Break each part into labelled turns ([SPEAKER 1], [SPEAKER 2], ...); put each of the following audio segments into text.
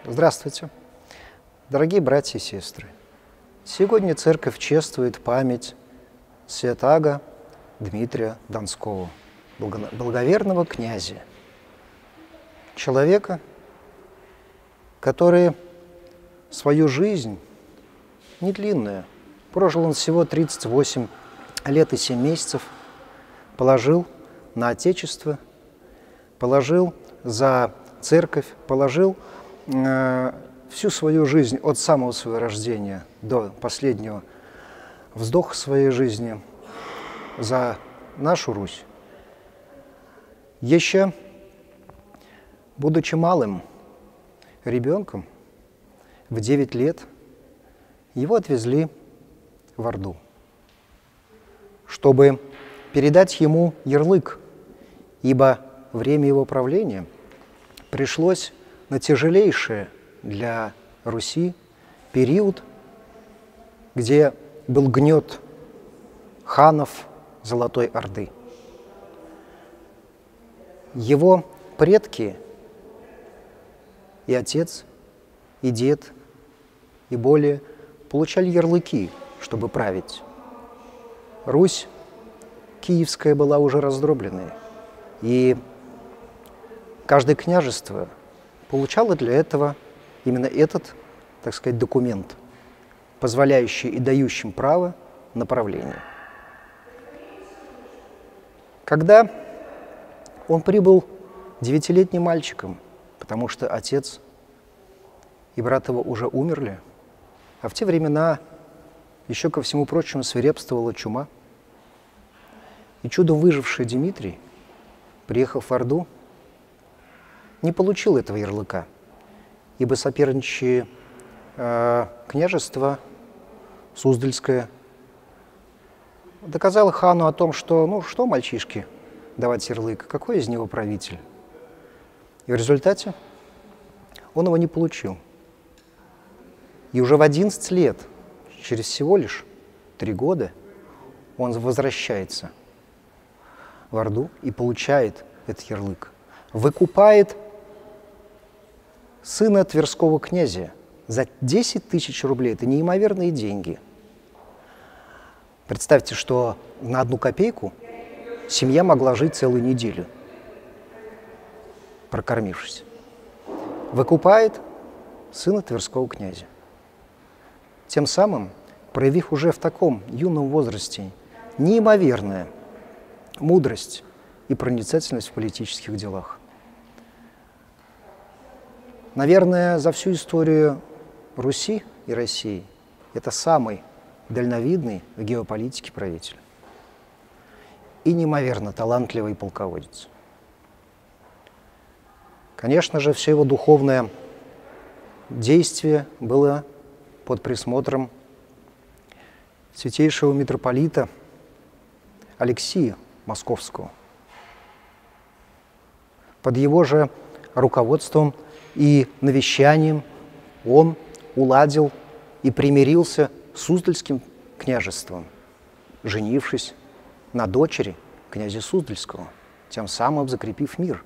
[SPEAKER 1] Здравствуйте, дорогие братья и сестры! Сегодня Церковь чествует память святаго Дмитрия Донского, благоверного князя, человека, который свою жизнь, не длинную, прожил он всего 38 лет и 7 месяцев, положил на Отечество, положил за Церковь, положил всю свою жизнь от самого своего рождения до последнего вздоха своей жизни за нашу Русь. Еще, будучи малым ребенком, в 9 лет его отвезли в Орду, чтобы передать ему ярлык, ибо время его правления пришлось на тяжелейшее для Руси период, где был гнет ханов Золотой Орды. Его предки, и отец, и дед, и более, получали ярлыки, чтобы править. Русь киевская была уже раздробленной, и каждое княжество получало для этого именно этот, так сказать, документ, позволяющий и дающий право на правление. Когда он прибыл 9-летним мальчиком, потому что отец и брат его уже умерли, а в те времена еще, ко всему прочему, свирепствовала чума, и чудом выживший Дмитрий, приехав в Орду, не получил этого ярлыка, ибо соперничье княжество Суздальское доказало хану о том, что, что мальчишке давать ярлык, какой из него правитель. И в результате он его не получил. И уже в 11 лет, через всего лишь 3 года, он возвращается в Орду и получает этот ярлык. Выкупает сына Тверского князя за 10 тысяч рублей. Это неимоверные деньги. Представьте, что на 1 копейку семья могла жить целую неделю, прокормившись. Выкупает сына Тверского князя. Тем самым, проявив уже в таком юном возрасте неимоверную мудрость и проницательность в политических делах. Наверное, за всю историю Руси и России это самый дальновидный в геополитике правитель и неимоверно талантливый полководец. Конечно же, все его духовное действие было под присмотром святейшего митрополита Алексия Московского. Под его же руководством и навещанием он уладил и примирился с Суздальским княжеством, женившись на дочери князя Суздальского, тем самым закрепив мир.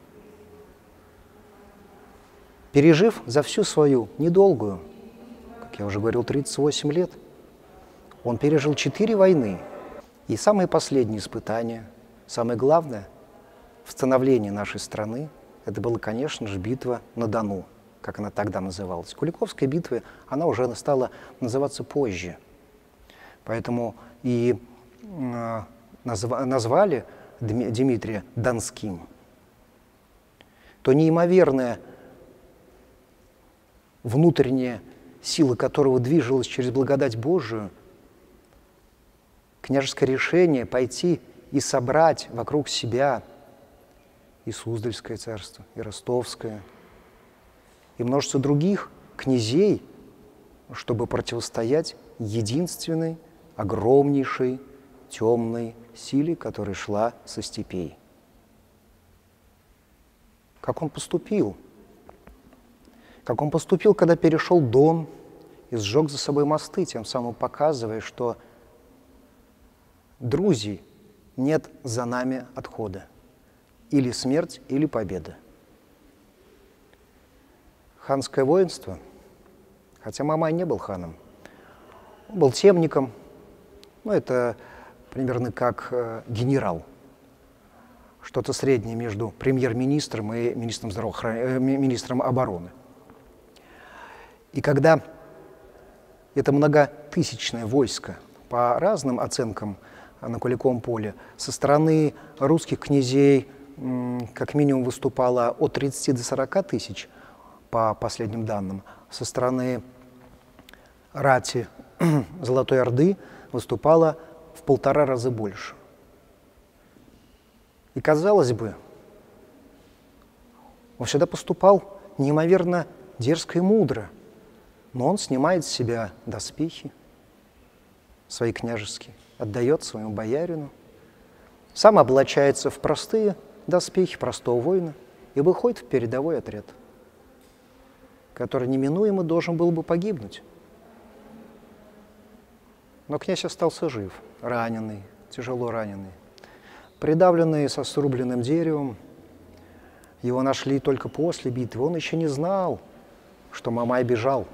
[SPEAKER 1] Пережив за всю свою недолгую, как я уже говорил, 38 лет, он пережил 4 войны. И самое последнее испытание, самое главное в становлении нашей страны, это была, конечно же, битва на Дону, как она тогда называлась. Куликовская битва, она уже стала называться позже. Поэтому и назвали Дмитрия Донским. То неимоверная внутренняя сила, которого двигалась через благодать Божию, княжеское решение пойти и собрать вокруг себя и Суздальское царство, и Ростовское, и множество других князей, чтобы противостоять единственной, огромнейшей, темной силе, которая шла со степей. Как он поступил? Как он поступил, когда перешел Дон и сжег за собой мосты, тем самым показывая, что друзей нет за нами отхода. Или смерть, или победа. ханское воинство, хотя Мамай не был ханом, он был темником, это примерно как генерал, что-то среднее между премьер-министром и министром обороны. И когда это многотысячное войско, по разным оценкам на Куликовом поле, со стороны русских князей как минимум выступало от 30 до 40 тысяч, по последним данным, со стороны рати Золотой Орды выступало в 1,5 раза больше. И, казалось бы, он всегда поступал неимоверно дерзко и мудро, но он снимает с себя доспехи свои княжеские, отдает своему боярину, сам облачается в простые доспехи простого воина и выходит в передовой отряд, который неминуемо должен был бы погибнуть. Но князь остался жив, раненый, тяжело раненый, придавленный со срубленным деревом. Его нашли только после битвы. Он еще не знал, что Мамай бежал.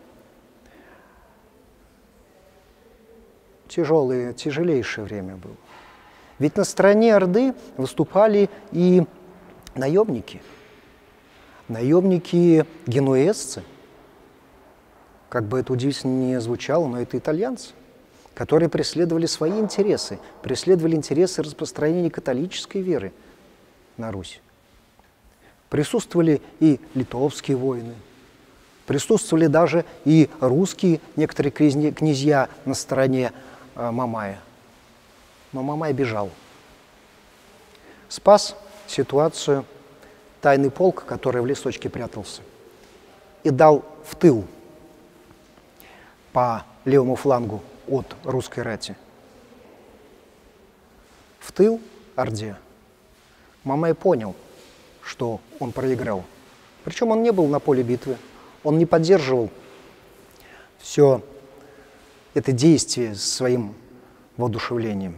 [SPEAKER 1] Тяжелейшее время было. Ведь на стороне Орды выступали и наемники. Наемники-генуэзцы, как бы это удивительно не звучало, но это итальянцы, которые преследовали свои интересы, преследовали интересы распространения католической веры на Русь. Присутствовали и литовские воины, присутствовали даже и русские некоторые князья на стороне Мамая. Но Мамай бежал. Спас ситуацию тайный полк, который в лесочке прятался, и дал в тыл по левому флангу от русской рати. В тыл Орде Мамай понял, что он проиграл. Причем он не был на поле битвы, он не поддерживал все это действие своим воодушевлением.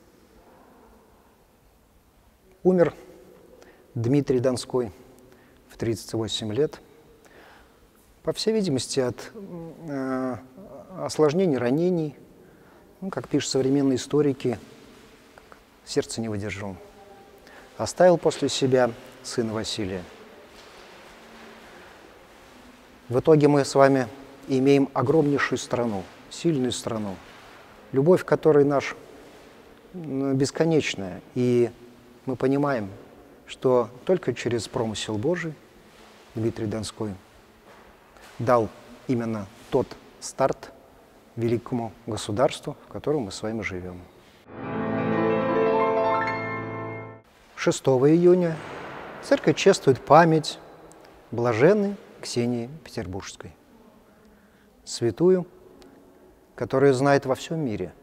[SPEAKER 1] Умер Дмитрий Донской в 38 лет, по всей видимости, от осложнений, ранений, как пишут современные историки, сердце не выдержал. Оставил после себя сына Василия. В итоге мы с вами имеем огромнейшую страну, сильную страну, любовь к которой наша бесконечная. И мы понимаем, что только через промысел Божий Дмитрий Донской дал именно тот старт великому государству, в котором мы с вами живем. 6 июня церковь чествует память блаженной Ксении Петербургской, святую, которую знает во всем мире,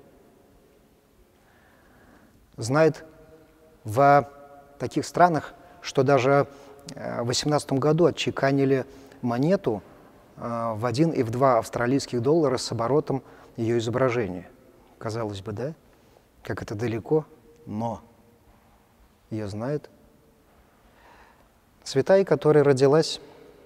[SPEAKER 1] знает в таких странах, что даже в 18 году отчеканили монету в 1 и в 2 австралийских доллара с оборотом ее изображения. Казалось бы, да? Как это далеко, но ее знает святая, которая родилась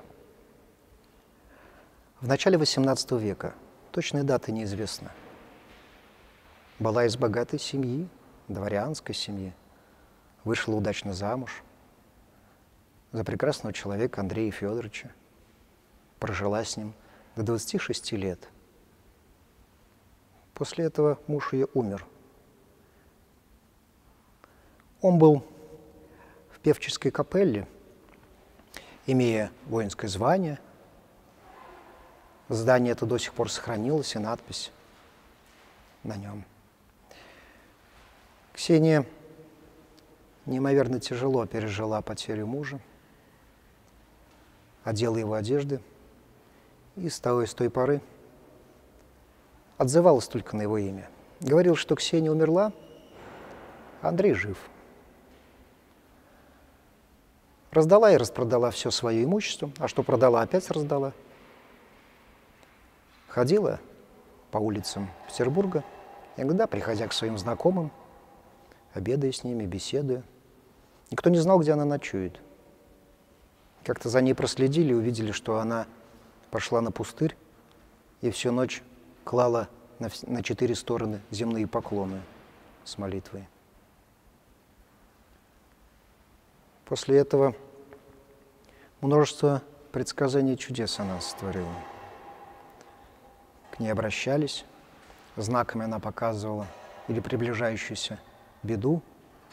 [SPEAKER 1] в начале XVIII века. Точной даты неизвестна. Была из богатой семьи, дворянской семьи. Вышла удачно замуж за прекрасного человека Андрея Федоровича. Прожила с ним до 26 лет. После этого муж ее умер. Он был в певческой капелле, имея воинское звание. Здание это до сих пор сохранилось, и надпись на нем. Ксения неимоверно тяжело пережила потерю мужа, одела его одежды, и с той поры отзывалась только на его имя. Говорил, что Ксения умерла, а Андрей жив. Раздала и распродала все свое имущество, а что продала, опять раздала. Ходила по улицам Петербурга, иногда приходя к своим знакомым, обедая с ними, беседуя. Никто не знал, где она ночует. Как-то за ней проследили и увидели, что она пошла на пустырь и всю ночь клала на 4 стороны земные поклоны с молитвой. После этого множество предсказаний и чудес она сотворила. К ней обращались, знаками она показывала или приближающуюся беду,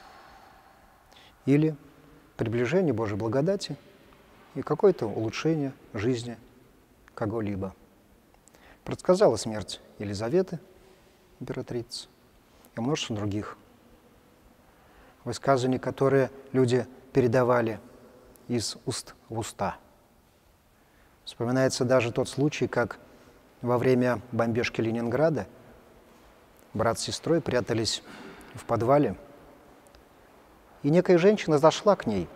[SPEAKER 1] или приближение Божьей благодати и какое-то улучшение жизни кого-либо. Предсказала смерть Елизаветы, императрицы, и множество других высказываний, которые люди передавали из уст в уста. Вспоминается даже тот случай, как во время бомбежки Ленинграда брат с сестрой прятались в подвале, и некая женщина зашла к ним,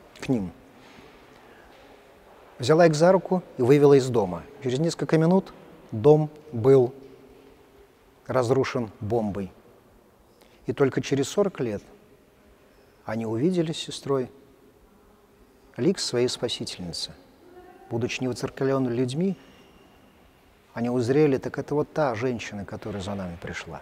[SPEAKER 1] взяла их за руку и вывела из дома. Через несколько минут дом был разрушен бомбой. И только через 40 лет они увидели с сестрой лик своей спасительницы. Будучи невоцерквленными людьми, они узрели, так это вот та женщина, которая за нами пришла.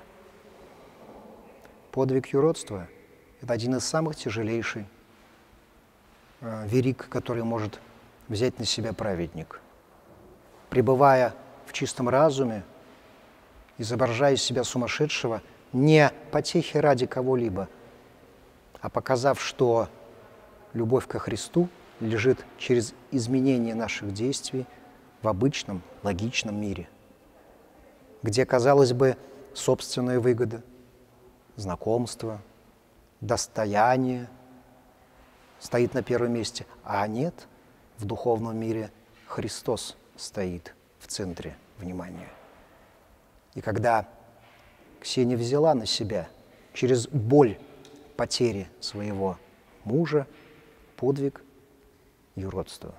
[SPEAKER 1] Подвиг юродства – это один из самых тяжелейших вериг, который может взять на себя праведник. Пребывая в чистом разуме, изображая из себя сумасшедшего, не потехи ради кого-либо, а показав, что любовь ко Христу лежит через изменение наших действий в обычном, логичном мире, где, казалось бы, собственная выгода, знакомство, достояние стоит на первом месте, а нет, в духовном мире Христос стоит в центре внимания. И когда Ксения взяла на себя через боль потери своего мужа подвиг юродства,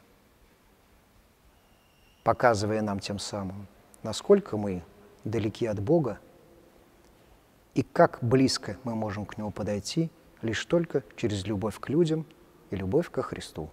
[SPEAKER 1] показывая нам тем самым, насколько мы далеки от Бога и как близко мы можем к Нему подойти лишь только через любовь к людям и любовь ко Христу.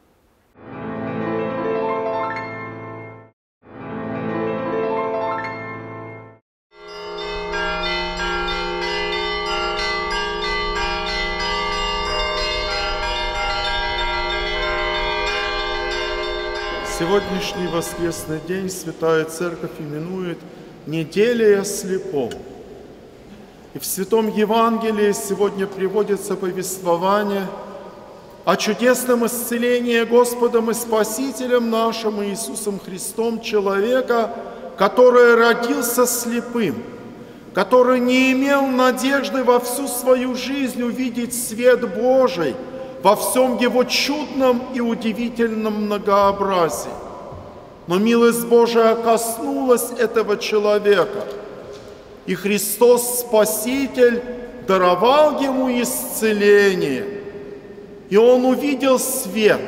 [SPEAKER 2] Сегодняшний воскресный день Святая Церковь именует «Неделя слепом». И в Святом Евангелии сегодня приводится повествование о чудесном исцелении Господом и Спасителем нашим Иисусом Христом человека, который родился слепым, который не имел надежды во всю свою жизнь увидеть свет Божий во всем Его чудном и удивительном многообразии. Но милость Божия коснулась этого человека, и Христос Спаситель даровал ему исцеление, и он увидел свет.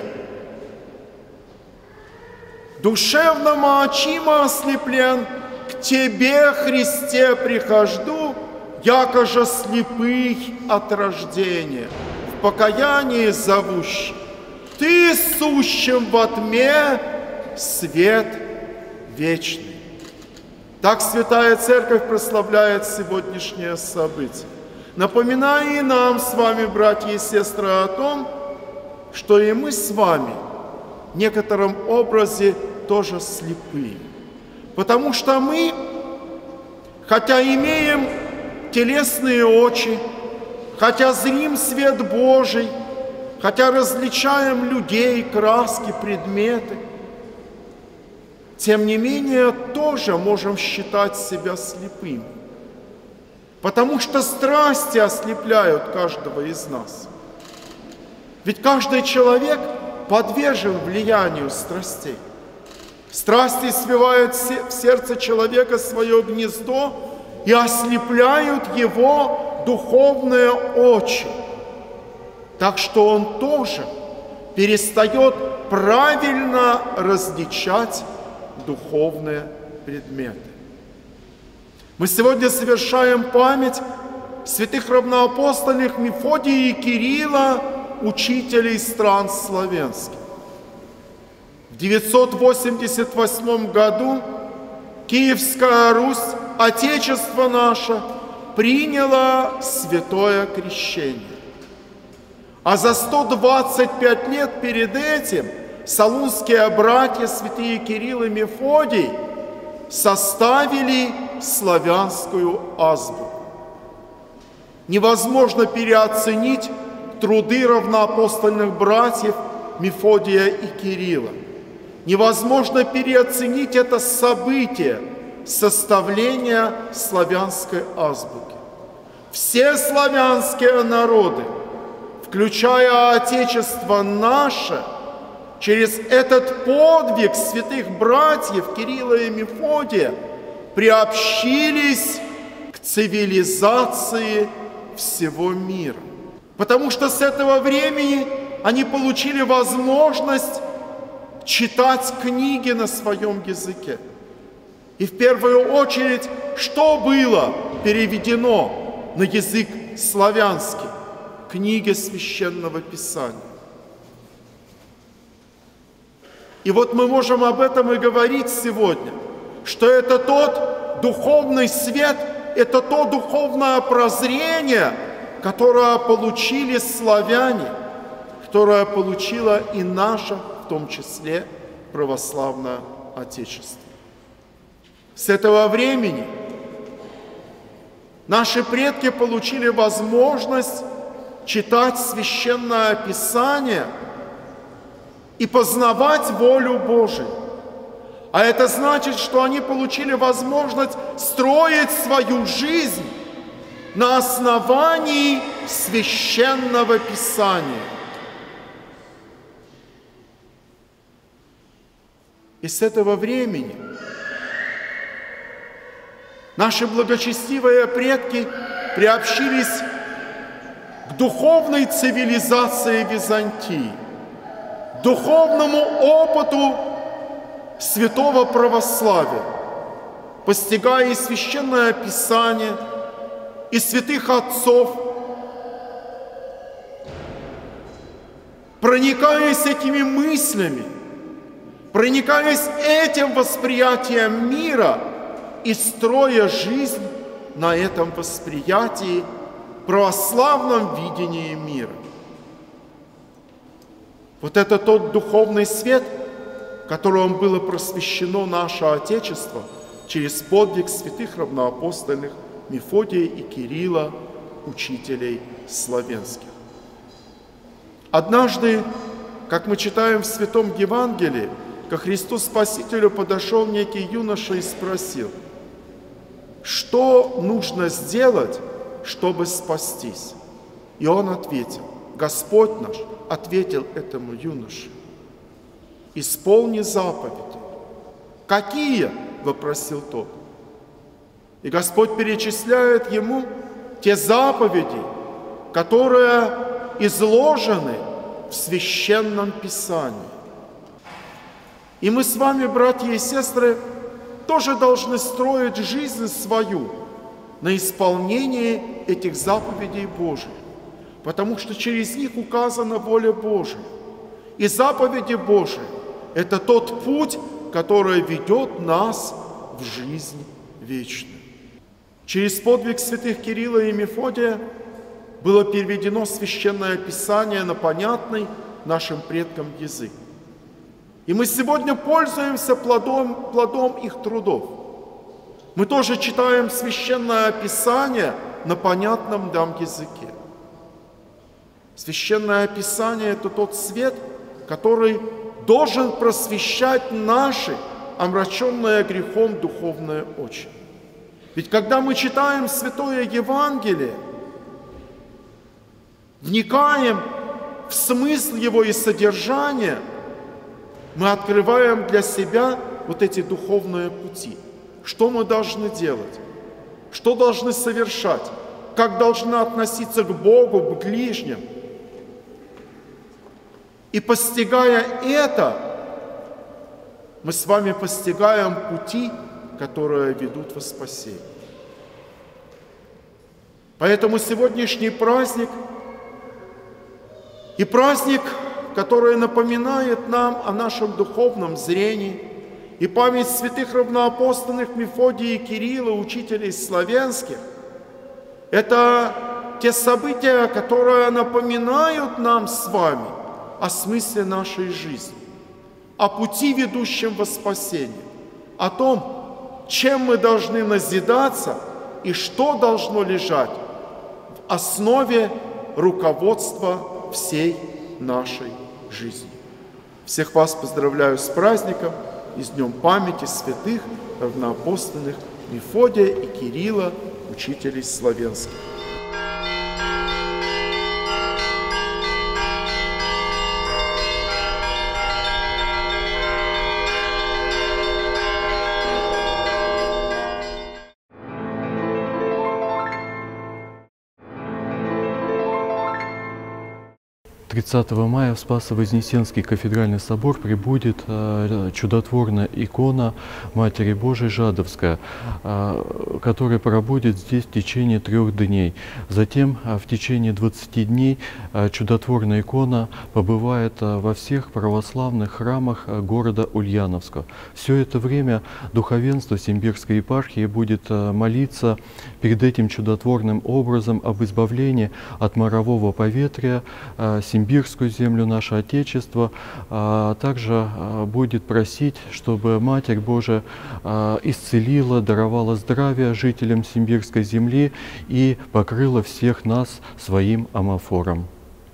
[SPEAKER 2] Душевно очима ослеплен, к Тебе, Христе, прихожду, якоже слепый от рождения, в покаянии зовущий. Ты сущим во тьме свет вечный. Так Святая Церковь прославляет сегодняшнее событие, напоминая и нам с вами, братья и сестры, о том, что и мы с вами в некотором образе тоже слепые. Потому что мы, хотя имеем телесные очи, хотя зрим свет Божий, хотя различаем людей, краски, предметы, тем не менее тоже можем считать себя слепыми. Потому что страсти ослепляют каждого из нас. Ведь каждый человек подвержен влиянию страстей. Страсти свивают в сердце человека свое гнездо и ослепляют его духовные очи. Так что он тоже перестает правильно различать духовные предметы. Мы сегодня совершаем память святых равноапостольных Мефодия и Кирилла, учителей стран славянских. 988 году Киевская Русь, Отечество наше, приняло святое крещение. А за 125 лет перед этим салунские братья, святые Кирилл и Мефодий, составили славянскую азбуку. Невозможно переоценить труды равноапостольных братьев Мефодия и Кирилла. Невозможно переоценить это событие составления славянской азбуки. Все славянские народы, включая Отечество наше, через этот подвиг святых братьев Кирилла и Мефодия приобщились к цивилизации всего мира. Потому что с этого времени они получили возможность читать книги на своем языке. И в первую очередь, что было переведено на язык славянский? Книги Священного Писания. И вот мы можем об этом и говорить сегодня, что это тот духовный свет, это то духовное прозрение, которое получили славяне, которое получило и наше, в том числе, православное Отечество. С этого времени наши предки получили возможность читать Священное Писание и познавать волю Божию. А это значит, что они получили возможность строить свою жизнь на основании Священного Писания. И с этого времени наши благочестивые предки приобщились к духовной цивилизации Византии, к духовному опыту святого православия, постигая и Священное Писание, и святых отцов, проникаясь этими мыслями, проникаясь этим восприятием мира и строя жизнь на этом восприятии, православном видении мира. Вот это тот духовный свет, которым было просвещено наше Отечество через подвиг святых равноапостольных Мефодия и Кирилла, учителей славянских. Однажды, как мы читаем в Святом Евангелии, ко Христу Спасителю подошел некий юноша и спросил: что нужно сделать, чтобы спастись? И он ответил, Господь наш ответил этому юноше: исполни заповеди. Какие? Вопросил тот. И Господь перечисляет ему те заповеди, которые изложены в Священном Писании. И мы с вами, братья и сестры, тоже должны строить жизнь свою на исполнении этих заповедей Божьих, потому что через них указана воля Божия. И заповеди Божии – это тот путь, который ведет нас в жизнь вечную. Через подвиг святых Кирилла и Мефодия было переведено Священное Писание на понятный нашим предкам язык. И мы сегодня пользуемся плодом их трудов. Мы тоже читаем Священное Писание на понятном нам языке. Священное Писание – это тот свет, который должен просвещать наши, омраченные грехом, духовные очи. Ведь когда мы читаем Святое Евангелие, вникаем в смысл его и содержание, мы открываем для себя вот эти духовные пути. Что мы должны делать? Что должны совершать? Как должны относиться к Богу, к ближним? И постигая это, мы с вами постигаем пути, которые ведут во спасение. Поэтому сегодняшний праздник и праздник которое напоминает нам о нашем духовном зрении, и память святых равноапостольных Мефодия и Кирилла, учителей славянских, это те события, которые напоминают нам с вами о смысле нашей жизни, о пути, ведущем во спасение, о том, чем мы должны назидаться и что должно лежать в основе руководства всей нашей жизни. Всех вас поздравляю с праздником и с Днем памяти святых равноапостольных Мефодия и Кирилла, учителей славянских.
[SPEAKER 3] 30 мая в Спасо-Вознесенский кафедральный собор прибудет чудотворная икона Матери Божией Жадовская, которая пробудет здесь в течение 3 дней. Затем в течение 20 дней чудотворная икона побывает во всех православных храмах города Ульяновска. Все это время духовенство Симбирской епархии будет молиться перед этим чудотворным образом об избавлении от морового поветрия, Симбирскую землю, наше Отечество, также будет просить, чтобы Матерь Божия исцелила, даровала здравие жителям Симбирской земли и покрыла всех нас своим омофором.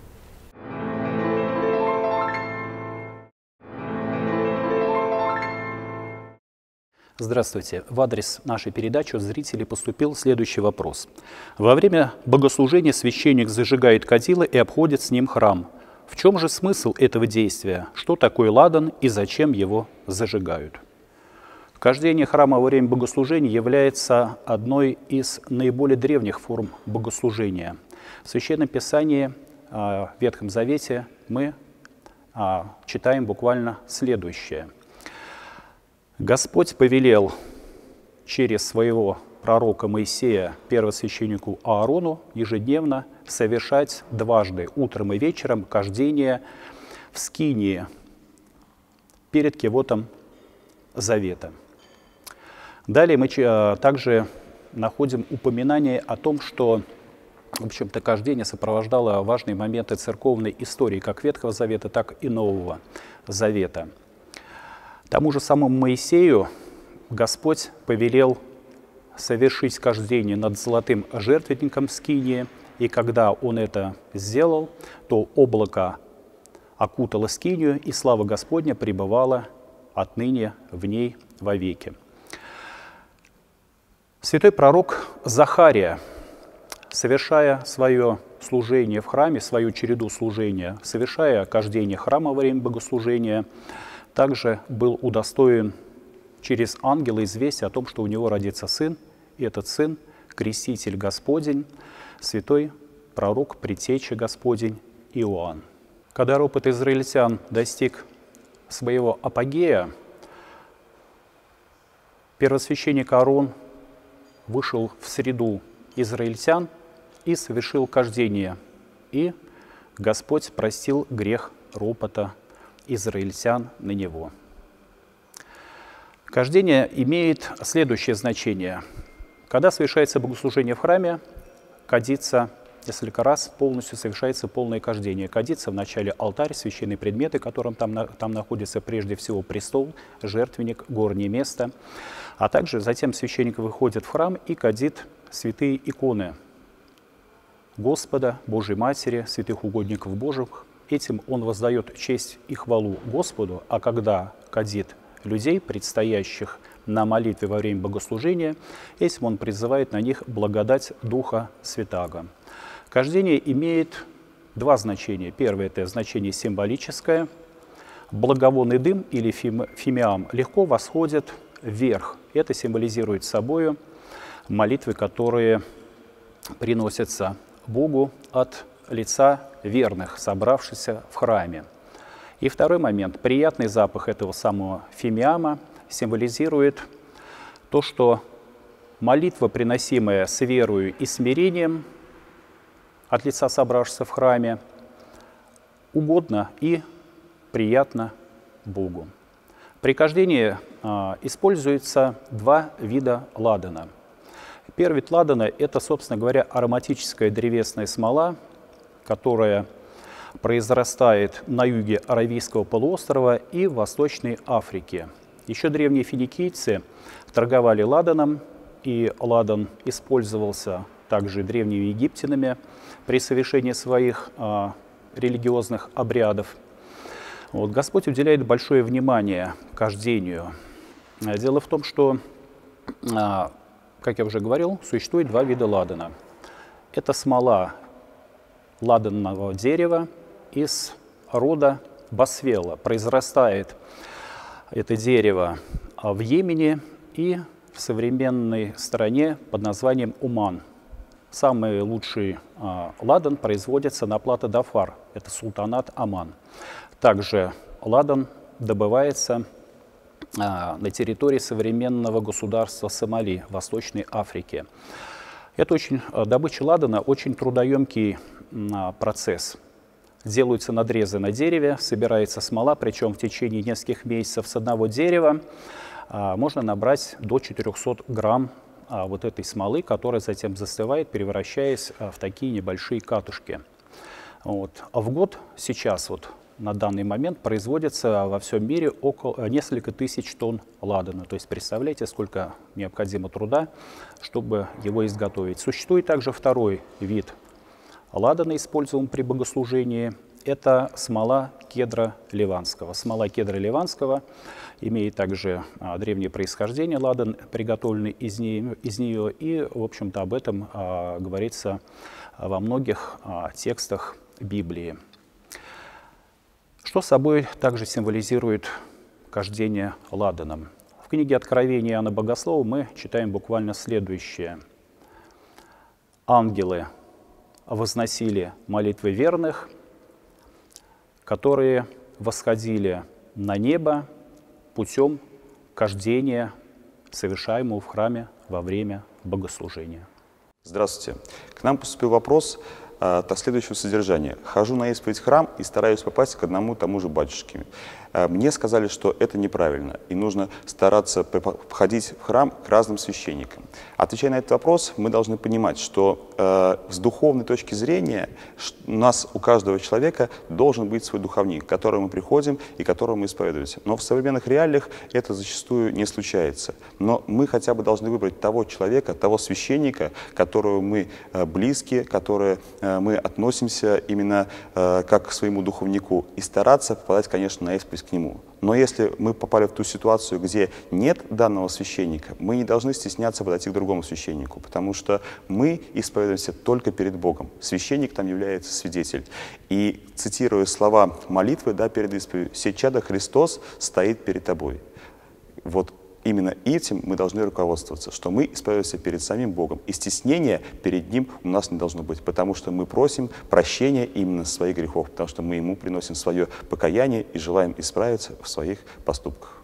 [SPEAKER 4] Здравствуйте. В адрес нашей передачи от зрителей поступил следующий вопрос. Во время богослужения священник зажигает кадило и обходит с ним храм. В чем же смысл этого действия? Что такое ладан и зачем его зажигают? Хождение храма во время богослужения является одной из наиболее древних форм богослужения. В Священном Писании, в Ветхом Завете, мы читаем буквально следующее. Господь повелел через своего пророка Моисея первосвященнику Аарону ежедневно совершать дважды, утром и вечером, хождение в скинии перед кивотом завета. Далее мы также находим упоминание о том, что, в общем-то, хождение сопровождало важные моменты церковной истории как Ветхого Завета, так и Нового Завета. Тому же самому Моисею Господь повелел совершить хождение над золотым жертвенником скинии, и когда он это сделал, то облако окутало скинию, и слава Господня пребывала отныне в ней вовеки. Святой пророк Захария, совершая свое служение в храме, свою череду служения, совершая хождение храма во время богослужения, также был удостоен через ангела известия о том, что у него родится сын, и этот сын – креститель Господень, святой пророк, предтеча Господень Иоанн. Когда ропот израильтян достиг своего апогея, первосвященник Аарон вышел в среду израильтян и совершил хождение, и Господь простил грех ропота израильтян на него. Хождение имеет следующее значение. Когда совершается богослужение в храме, кадится несколько раз, полностью совершается полное хождение. Кадится вначале алтарь, священные предметы, которым там находится прежде всего престол, жертвенник, горнее место. А также затем священник выходит в храм и кадит святые иконы Господа, Божьей Матери, святых угодников Божьих. Этим он воздает честь и хвалу Господу, а когда кадит людей, предстоящих на молитве во время богослужения, этим он призывает на них благодать Духа Святаго. Хождение имеет два значения. Первое – это значение символическое. Благовонный дым или фимиам легко восходит вверх. Это символизирует собою молитвы, которые приносятся Богу от лица верных, собравшихся в храме. И второй момент. Приятный запах этого самого фимиама символизирует то, что молитва, приносимая с верою и смирением от лица собравшихся в храме, угодно и приятно Богу. При кождении используется два вида ладана. Первый вид ладана – это, собственно говоря, ароматическая древесная смола, которая произрастает на юге Аравийского полуострова и в Восточной Африке. Еще древние финикийцы торговали ладаном, и ладан использовался также древними египтянами при совершении своих религиозных обрядов. Вот, Господь уделяет большое внимание кождению. Дело в том, что, как я уже говорил, существует два вида ладана. Это смола ладанного дерева из рода босвелла. Произрастает это дерево в Йемене и в современной стране под названием Оман. Самый лучший ладан производится на Плато-да-Фар, это султанат Оман. Также ладан добывается на территории современного государства Сомали, Восточной Африки. Добыча ладана очень трудоемкий процесс. Делаются надрезы на дереве, собирается смола, причем в течение нескольких месяцев с одного дерева можно набрать до 400 грамм вот этой смолы, которая затем застывает, превращаясь в такие небольшие катушки. Вот. А в год сейчас, на данный момент, производится во всем мире несколько тысяч тонн ладана. То есть представляете, сколько необходимо труда, чтобы его изготовить. Существует также второй вид ладана, используемый при богослужении. Это смола кедра ливанского. Смола кедра ливанского имеет также древнее происхождение, ладан, приготовленный из нее, и, в общем-то, об этом говорится во многих текстах Библии. Что собой также символизирует кождение ладаном? В книге Откровения Иоанна Богослова мы читаем буквально следующее. Ангелы возносили молитвы верных, которые восходили на небо путем кождения, совершаемого в храме во время богослужения.
[SPEAKER 5] Здравствуйте. К нам поступил вопрос следующего содержания. Хожу на исповедь в храм и стараюсь попасть к одному и тому же батюшке. Мне сказали, что это неправильно, и нужно стараться ходить в храм к разным священникам. Отвечая на этот вопрос, мы должны понимать, что с духовной точки зрения у каждого человека должен быть свой духовник, к которому мы приходим и которому мы исповедуемся. Но в современных реалиях это зачастую не случается. Но мы хотя бы должны выбрать того человека, того священника, которого мы близки, к которому мы относимся именно как к своему духовнику, и стараться попадать, конечно, на исповедь к нему. Но если мы попали в ту ситуацию, где нет данного священника, мы не должны стесняться подойти к другому священнику, потому что мы исповедуемся только перед Богом. Священник там является свидетель. И цитируя слова молитвы перед исповедью, «Се чадо Христос стоит перед тобой». Вот именно этим мы должны руководствоваться, что мы исповедуемся перед самим Богом. И стеснения перед Ним у нас не должно быть, потому что мы просим прощения именно своих грехов, потому что мы Ему приносим свое покаяние и желаем исправиться в своих поступках.